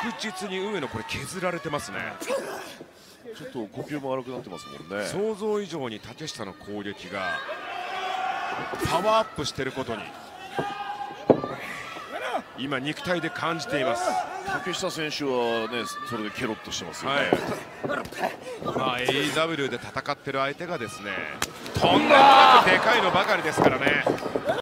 実に上野これ削られてますね。 ちょっと呼吸も荒くなってますもんね。 想像以上に竹下の攻撃がパワーアップしていることに今肉体で感じています。 竹下選手はね、それでケロッとしてますよね。 まあ AEW で戦ってる相手がですね、とんでもなくでかいのばかりですからね。